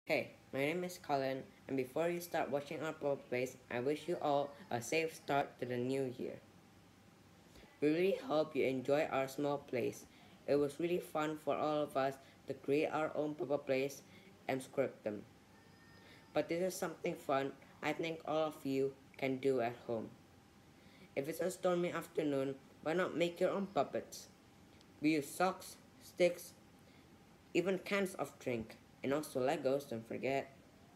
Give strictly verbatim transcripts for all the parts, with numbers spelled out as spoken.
Hey, my name is Colin, and before you start watching our Pop Plays, I wish you all a safe start to the new year. We really hope you enjoy our small plays. It was really fun for all of us to create our own Pop Plays and script them. But this is something fun I think all of you can do at home. If it's a stormy afternoon, why not make your own puppets? We use socks, sticks, even cans of drink, and also Legos, don't forget.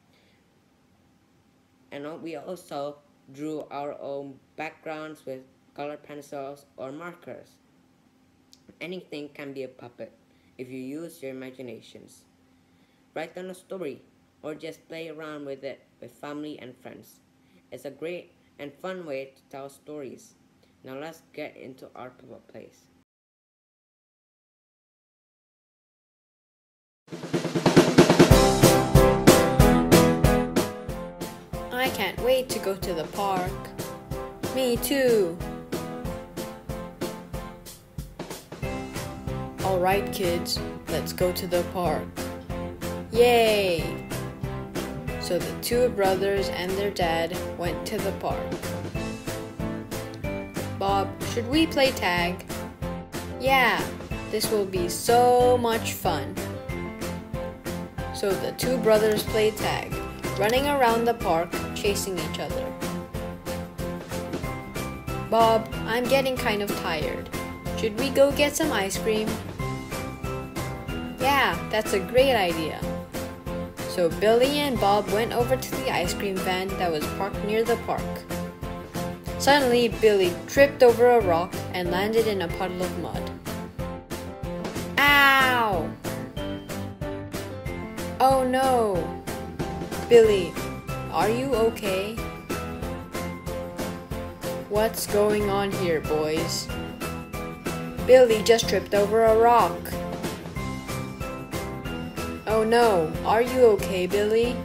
And we also drew our own backgrounds with colored pencils or markers. Anything can be a puppet if you use your imaginations. Write down a story or just play around with it with family and friends. It's a great and fun way to tell stories. Now let's get into our puppet plays. I can't wait to go to the park. Me too. Alright kids, let's go to the park. Yay! So the two brothers and their dad went to the park. Bob, should we play tag? Yeah, this will be so much fun. So the two brothers played tag, running around the park, chasing each other. Bob, I'm getting kind of tired. Should we go get some ice cream? Yeah, that's a great idea. So Billy and Bob went over to the ice cream van that was parked near the park. Suddenly, Billy tripped over a rock and landed in a puddle of mud. Ow! Oh no! Billy, are you okay? What's going on here, boys? Billy just tripped over a rock. Oh no, are you okay, Billy?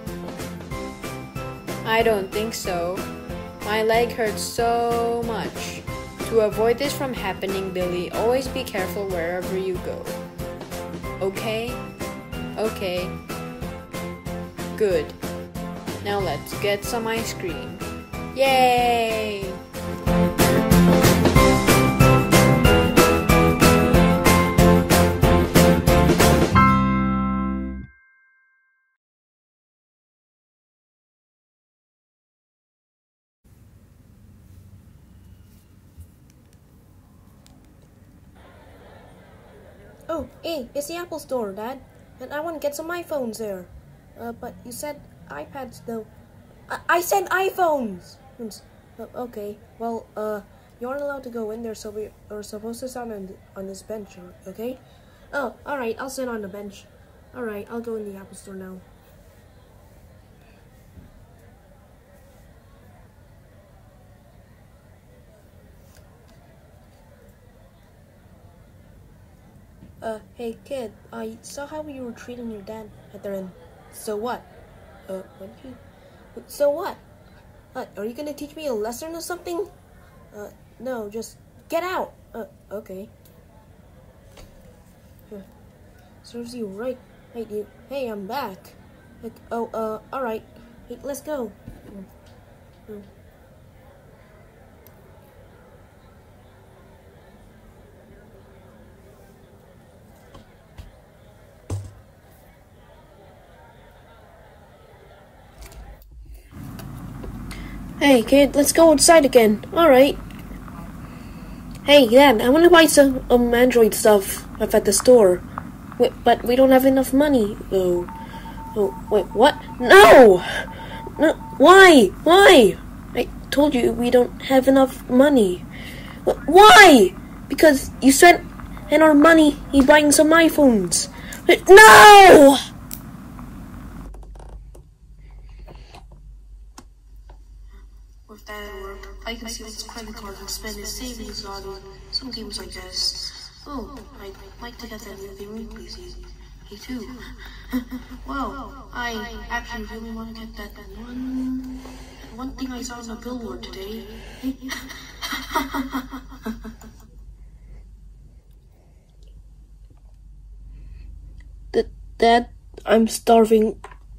I don't think so. My leg hurts so much. To avoid this from happening, Billy, always be careful wherever you go. Okay? Okay. Good. Now let's get some ice cream. Yay! Oh, hey, it's the Apple Store, Dad. And I want to get some iPhones there. Uh, but you said iPads, though. I, I said iPhones! Uh, okay, well, uh, you aren't allowed to go in there, so we are supposed to sit on, on this bench, okay? Oh, alright, I'll sit on the bench. Alright, I'll go in the Apple Store now. Uh, hey kid, I saw how you were treating your dad at the end. So what? Uh, what did you... So what? Uh, are you gonna teach me a lesson or something? Uh, no, just get out! Uh, okay. Huh. Serves you right. Hey, you. Hey, I'm back. Like, oh, uh, alright. Hey, let's go. Mm. Mm. Hey kid, let's go outside again. Alright. Hey Dad, I want to buy some um, Android stuff up at the store. Wait, but we don't have enough money. Oh. Oh, wait, what? No! No! Why? Why? I told you we don't have enough money. Why? Because you spent and our money in buying some iPhones. No! With that at work, I can see his credit card and spend his savings on some games like this. Oh, I'd like to get that new thing, please. Me too. Well, I actually really want to get that one, one thing I saw on the billboard today. Dad, I'm starving.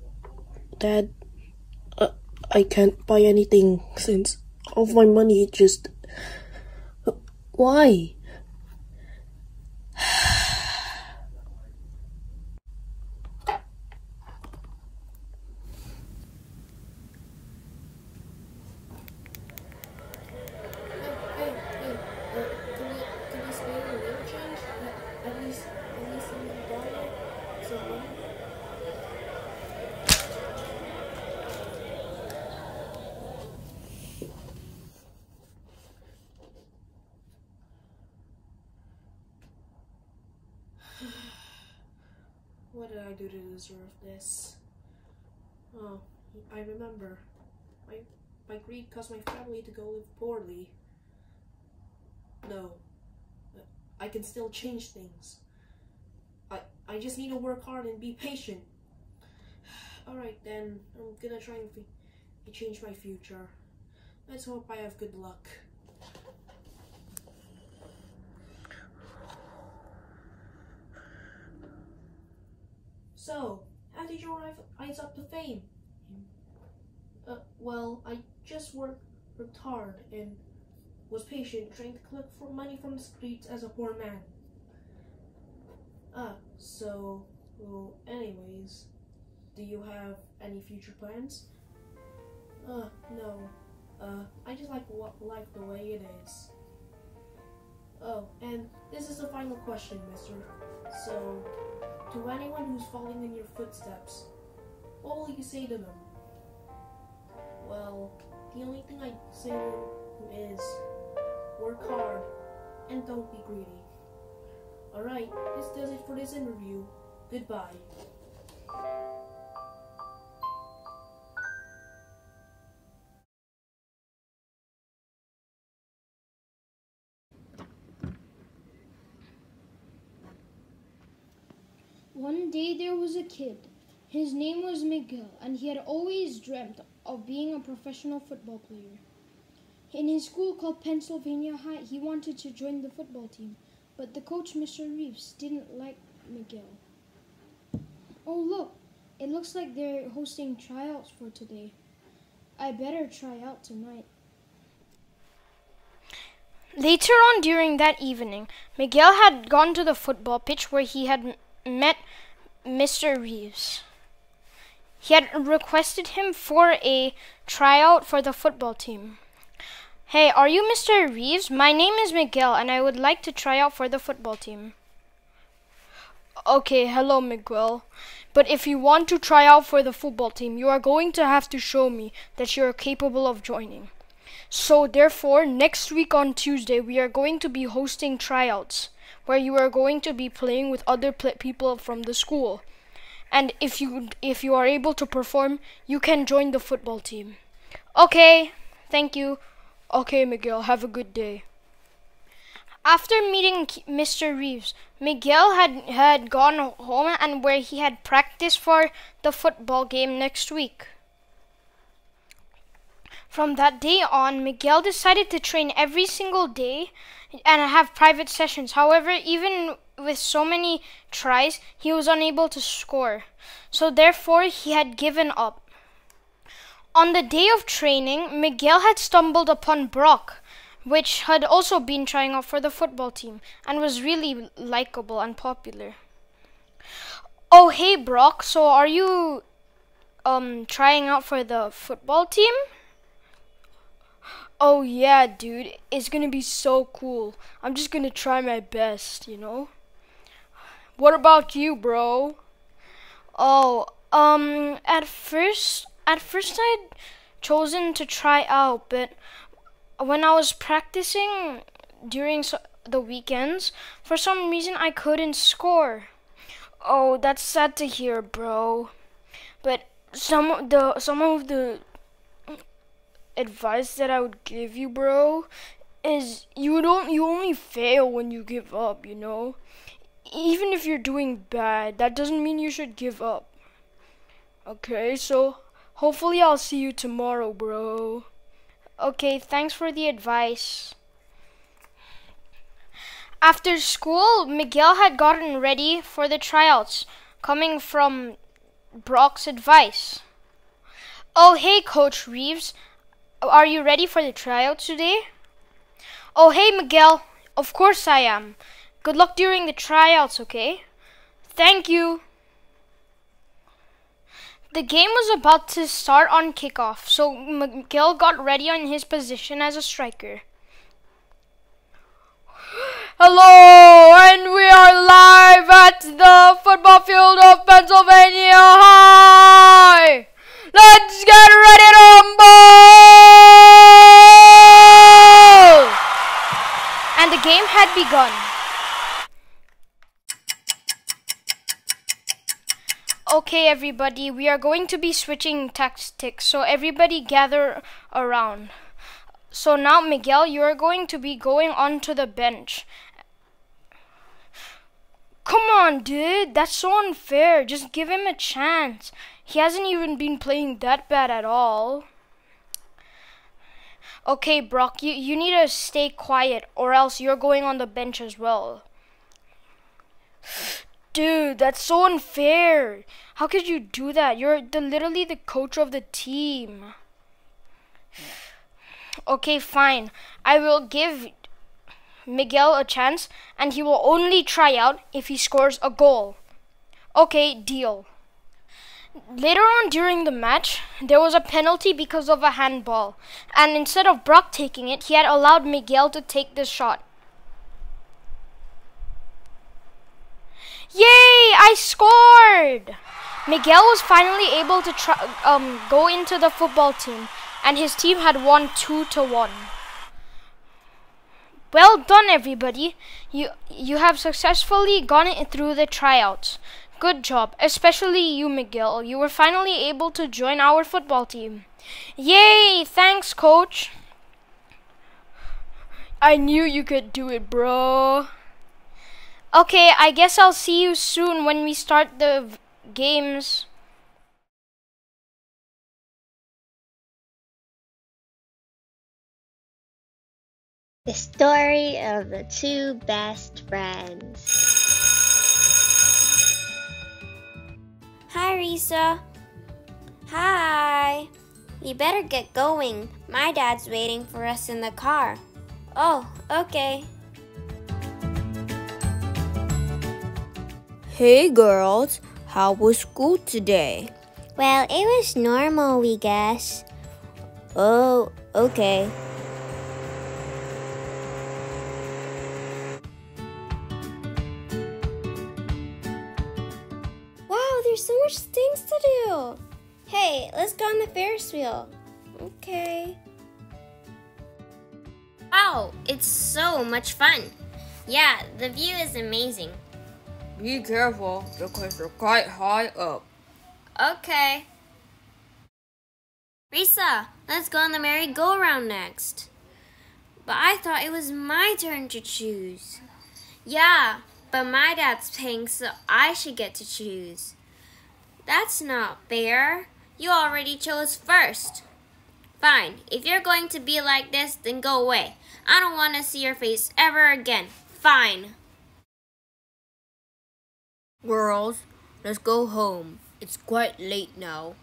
Dad, uh, I can't buy anything since all of my money just... Why? What did I do to deserve this? Oh, I remember. My, my greed caused my family to go live poorly. No. I can still change things. I, I just need to work hard and be patient. Alright then, I'm gonna try and f- change my future. Let's hope I have good luck. So, how did you rise up to fame? Uh, well, I just worked, worked hard and was patient, trying to collect for money from the streets as a poor man. Ah, so, well, anyways, do you have any future plans? Uh, no. Uh, I just like life the way it is. Oh, and this is the final question, mister. So, to anyone who's following in your footsteps, what will you say to them? Well, the only thing I say to them is, work hard and don't be greedy. Alright, this does it for this interview. Goodbye. One day there was a kid. His name was Miguel, and he had always dreamt of being a professional football player. In his school called Pennsylvania High, he wanted to join the football team, but the coach, Mister Reeves, didn't like Miguel. Oh look, it looks like they're hosting tryouts for today. I better try out tonight. Later on during that evening, Miguel had gone to the football pitch where he had m- met Mister Reeves. He had requested him for a tryout for the football team. Hey, are you Mister Reeves? My name is Miguel and I would like to try out for the football team. Okay, hello Miguel. But if you want to try out for the football team, you are going to have to show me that you are capable of joining. So therefore, next week on Tuesday, we are going to be hosting tryouts, where you are going to be playing with other pl- people from the school. And if you if you are able to perform, you can join the football team. Okay, thank you. Okay, Miguel, have a good day. After meeting Mister Reeves, Miguel had, had gone home and where he had practiced for the football game next week. From that day on, Miguel decided to train every single day and have private sessions. However, even with so many tries, he was unable to score. So therefore, he had given up. On the day of training, Miguel had stumbled upon Brock, which had also been trying out for the football team and was really likable and popular. Oh, hey Brock, so are you um trying out for the football team? Oh yeah, dude, it's gonna be so cool. I'm just gonna try my best, you know? What about you, bro? Oh, um, at first, at first I'd chosen to try out, but when I was practicing during so- the weekends, for some reason I couldn't score. Oh, that's sad to hear, bro. But some of the some of the advice that I would give you, bro, is you don't you only fail when you give up, you know? Even if you're doing bad, that doesn't mean you should give up. Okay, so hopefully I'll see you tomorrow, bro. Okay, thanks for the advice. After school, Miguel had gotten ready for the tryouts, coming from Brock's advice. Oh, hey, Coach Reeves. Are you ready for the tryout today? Oh, hey, Miguel. Of course I am. Good luck during the tryouts, okay? Thank you. The game was about to start on kickoff, so Miguel got ready on his position as a striker. Hello, and we are live at the football field of Pennsylvania High. Let's get ready to rumble! And the game had begun. Okay, everybody, we are going to be switching tactics, so everybody gather around. So now, Miguel, you are going to be going onto the bench. Come on, dude, that's so unfair. Just give him a chance. He hasn't even been playing that bad at all. Okay, Brock, you, you need to stay quiet or else you're going on the bench as well. Dude, that's so unfair. How could you do that? You're the, literally the coach of the team. Okay, fine. I will give Miguel a chance and he will only try out if he scores a goal. Okay, deal. Later on during the match, there was a penalty because of a handball. And instead of Brock taking it, he had allowed Miguel to take the shot. Yay! I scored! Miguel was finally able to try, um, go into the football team, and his team had won two to one. Well done, everybody. You you have successfully gone through the tryouts. Good job, especially you, Miguel. You were finally able to join our football team. Yay! Thanks, coach. I knew you could do it, bro. Okay, I guess I'll see you soon when we start the v- games. The story of the two best friends. Hi, Risa. Hi. We better get going. My dad's waiting for us in the car. Oh, okay. Hey girls, how was school today? Well, it was normal, we guess. Oh, okay. Wow, there's so much things to do. Hey, let's go on the Ferris wheel. Okay. Wow, it's so much fun. Yeah, the view is amazing. Be careful because you're quite high up. Okay. Risa, let's go on the merry-go-round next. But I thought it was my turn to choose. Yeah, but my dad's paying, so I should get to choose. That's not fair. You already chose first. Fine, if you're going to be like this, then go away. I don't want to see your face ever again. Fine. Girls, let's go home. It's quite late now.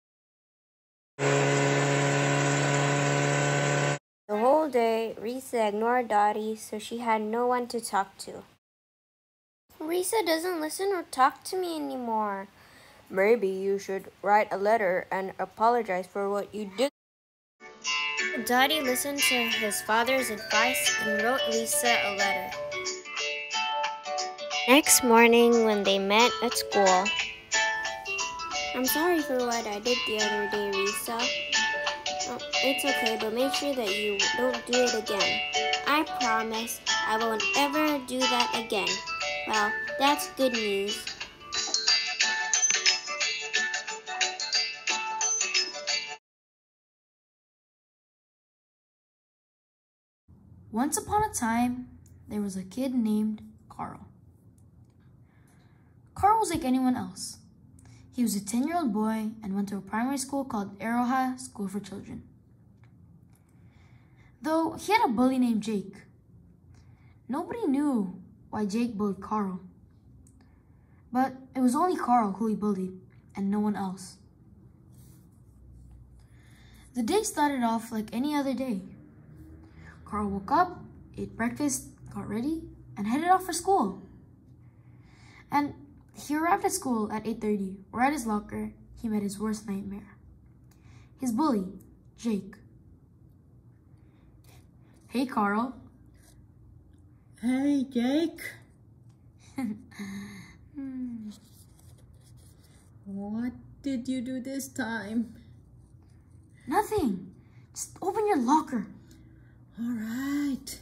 The whole day, Risa ignored Dottie, so she had no one to talk to. Risa doesn't listen or talk to me anymore. Maybe you should write a letter and apologize for what you did. Dottie listened to his father's advice and wrote Risa a letter. Next morning, when they met at school, I'm sorry for what I did the other day, Risa. Oh, it's okay, but make sure that you don't do it again. I promise I won't ever do that again. Well, that's good news. Once upon a time, there was a kid named Carl. Carl was like anyone else. He was a ten-year-old boy and went to a primary school called Arrowhead School for Children. Though he had a bully named Jake. Nobody knew why Jake bullied Carl. But it was only Carl who he bullied and no one else. The day started off like any other day. Carl woke up, ate breakfast, got ready, and headed off for school. And he arrived at school at eight thirty, where at his locker, he met his worst nightmare. His bully, Jake. Hey, Carl. Hey, Jake. Hmm. What did you do this time? Nothing. Just open your locker. All right.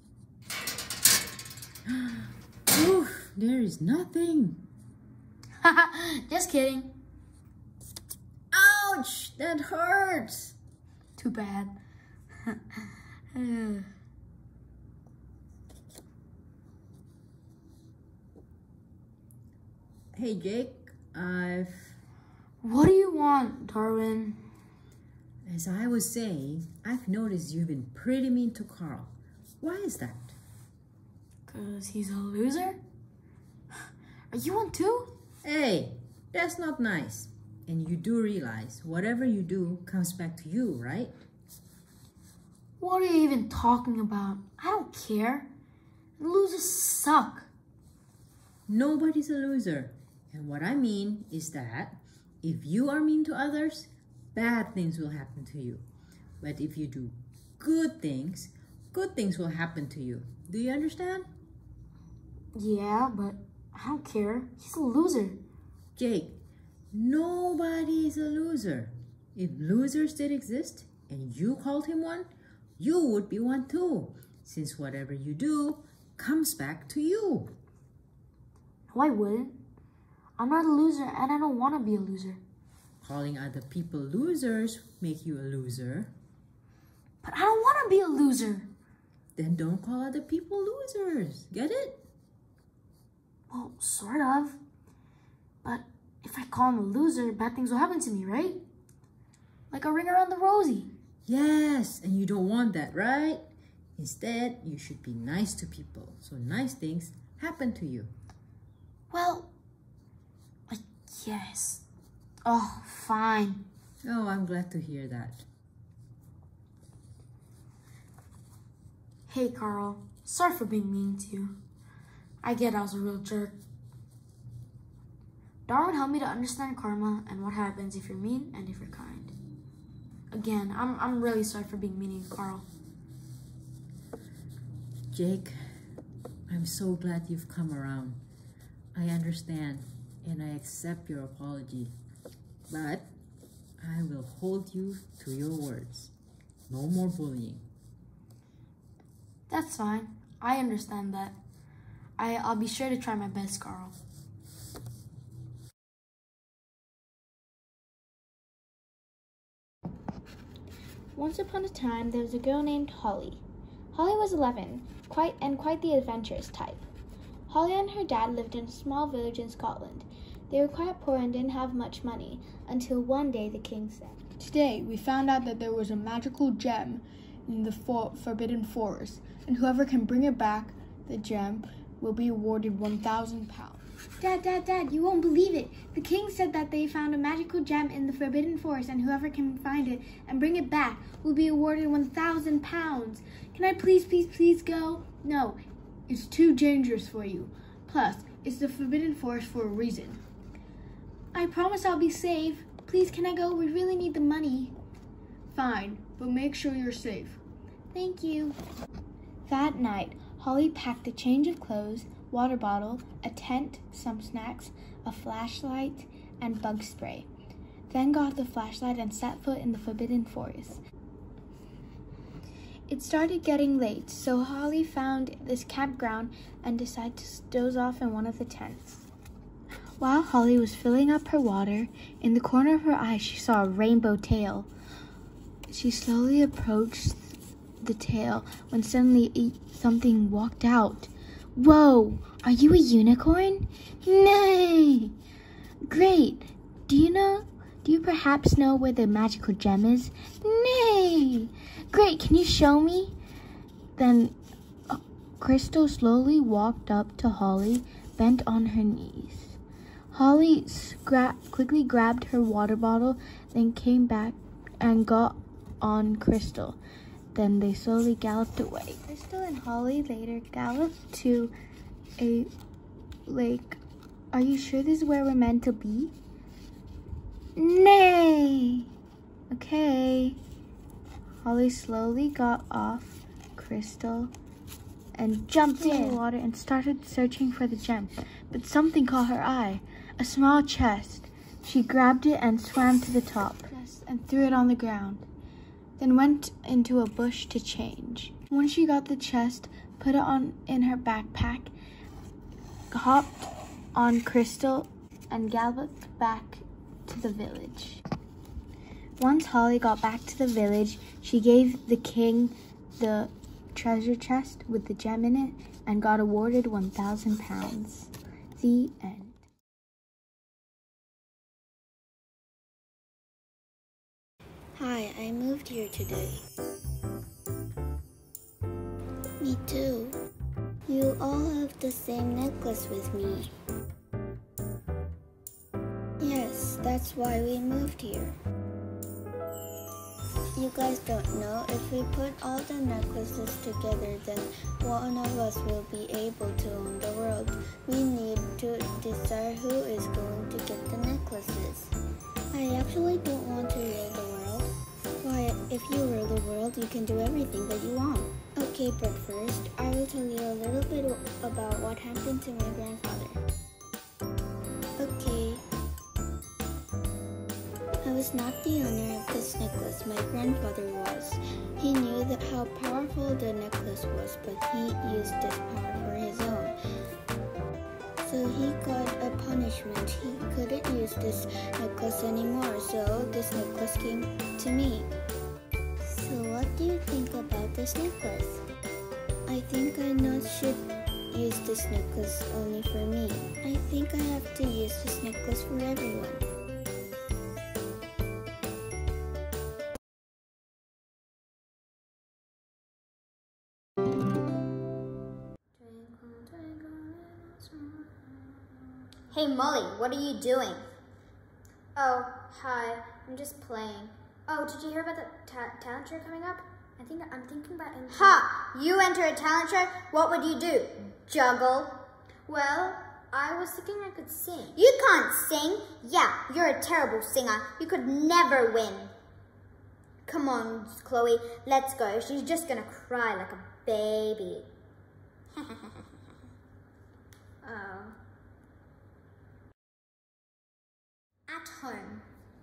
Oof, there is nothing. Just kidding. Ouch, that hurts. Too bad. Hey, Jake, I've... What do you want, Darwin? As I was saying, I've noticed you've been pretty mean to Carl. Why is that? Because he's a loser? Are you one too? Hey, that's not nice. And you do realize whatever you do comes back to you, right? What are you even talking about? I don't care. Losers suck. Nobody's a loser. And what I mean is that if you are mean to others, bad things will happen to you. But if you do good things, good things will happen to you. Do you understand? Yeah, but I don't care. He's a loser. Jake, nobody is a loser. If losers did exist and you called him one, you would be one too, since whatever you do comes back to you. No, I wouldn't. I'm not a loser and I don't want to be a loser. Calling other people losers make you a loser. But I don't want to be a loser. Then don't call other people losers. Get it? Well, sort of. But if I call him a loser, bad things will happen to me, right? Like a ring around the rosy. Yes, and you don't want that, right? Instead, you should be nice to people, so nice things happen to you. Well, I guess. Oh, fine. Oh, I'm glad to hear that. Hey, Carl. Sorry for being mean to you. I get I was a real jerk. Darwin helped me to understand karma and what happens if you're mean and if you're kind. Again, I'm, I'm really sorry for being mean to you, Carl. Jake, I'm so glad you've come around. I understand and I accept your apology. But I will hold you to your words. No more bullying. That's fine. I understand that. I, I'll be sure to try my best, Carl. Once upon a time, there was a girl named Holly. Holly was eleven, quite and quite the adventurous type. Holly and her dad lived in a small village in Scotland. They were quite poor and didn't have much money, until one day the king said, "Today we found out that there was a magical gem in the for- Forbidden Forest, and whoever can bring it back, the gem, will be awarded one thousand pounds. Dad, Dad, Dad, you won't believe it. The king said that they found a magical gem in the Forbidden Forest, and whoever can find it and bring it back will be awarded one thousand pounds. Can I please, please, please go? No, it's too dangerous for you. Plus, it's the Forbidden Forest for a reason." I promise I'll be safe. Please, can I go? We really need the money. Fine, but make sure you're safe. Thank you. That night, Holly packed a change of clothes, water bottle, a tent, some snacks, a flashlight, and bug spray. Then got the flashlight and set foot in the Forbidden Forest. It started getting late, so Holly found this campground and decided to doze off in one of the tents. While Holly was filling up her water, in the corner of her eye she saw a rainbow tail. She slowly approached the tail when suddenly something walked out. "Whoa, are you a unicorn?" "Nay!" "Great! Do you know, do you perhaps know where the magical gem is?" "Nay!" "Great, can you show me?" Then uh, Crystal slowly walked up to Holly, bent on her knees. Holly scra- quickly grabbed her water bottle, then came back and got on Crystal. Then they slowly galloped away. Crystal and Holly later galloped to a lake. Are you sure this is where we're meant to be? Nay! Okay. Holly slowly got off Crystal and jumped in the water and started searching for the gem. But something caught her eye. A small chest. She grabbed it and swam to the top and threw it on the ground. Then went into a bush to change. When she got the chest, put it on in her backpack, hopped on Crystal, and galloped back to the village. Once Holly got back to the village, she gave the king the treasure chest with the gem in it and got awarded one thousand pounds. The end. Hi, I moved here today. Me too. You all have the same necklace with me. Yes, that's why we moved here. You guys don't know, if we put all the necklaces together, then one of us will be able to own the world. We need to decide who is going to get the necklaces. I actually don't want to rule the world. Why, if you rule the world, you can do everything that you want. Okay, but first, I will tell you a little bit about what happened to my grandfather. Okay. I was not the owner of this necklace, my grandfather was. He knew that how powerful the necklace was, but he used this power for his own. So he got a punishment. He couldn't use this necklace anymore, so this necklace came to me. So what do you think about this necklace? I think I not should use this necklace only for me. I think I have to use this necklace for everyone. Hey Molly, what are you doing? Oh, hi. I'm just playing. Oh, did you hear about the ta talent show coming up? I think I'm thinking about entering. Ha! You enter a talent show? What would you do? Juggle? Well, I was thinking I could sing. You can't sing? Yeah, you're a terrible singer. You could never win. Come on, Chloe, let's go. She's just gonna cry like a baby. Oh. At home.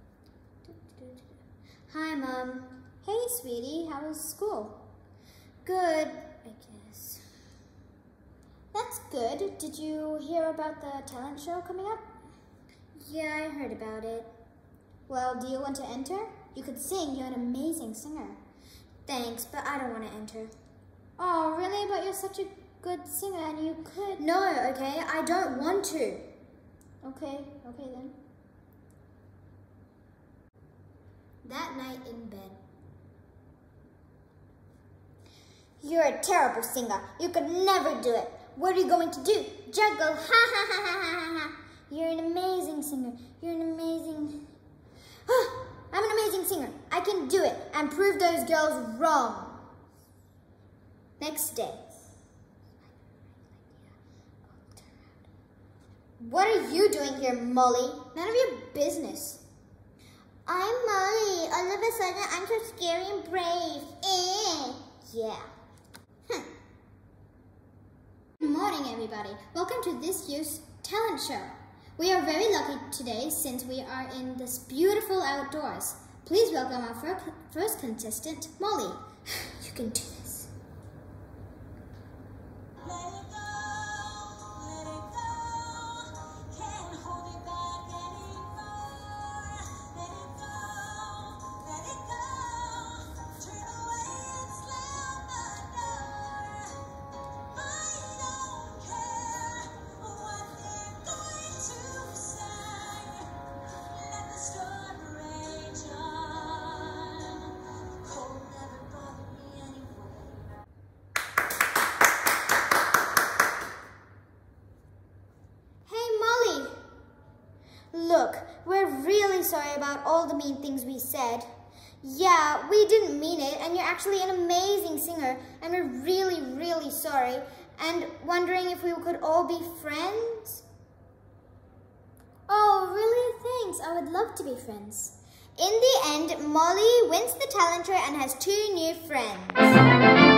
Hi, Mom. Hey, sweetie, how was school? Good, I guess. That's good. Did you hear about the talent show coming up? Yeah, I heard about it. Well, do you want to enter? You could sing. You're an amazing singer. Thanks, but I don't want to enter. Oh, really? But you're such a good singer and you could... No, okay? I don't want to. Okay, okay then. That night in bed. You're a terrible singer. You could never do it. What are you going to do? Juggle. Ha ha ha ha ha ha. You're an amazing singer. You're an amazing... I'm an amazing singer. I can do it and prove those girls wrong. Next day. What are you doing here, Molly? None of your business. I'm Molly. All of a sudden, I'm so scary and brave. Eh. Yeah. Hm. Good morning, everybody. Welcome to this year's talent show. We are very lucky today since we are in this beautiful outdoors. Please welcome our fir first contestant, Molly. You can do this. Look, we're really sorry about all the mean things we said. Yeah, we didn't mean it, and you're actually an amazing singer, and we're really, really sorry, and wondering if we could all be friends? Oh, really? Thanks. I would love to be friends. In the end, Molly wins the talent show and has two new friends.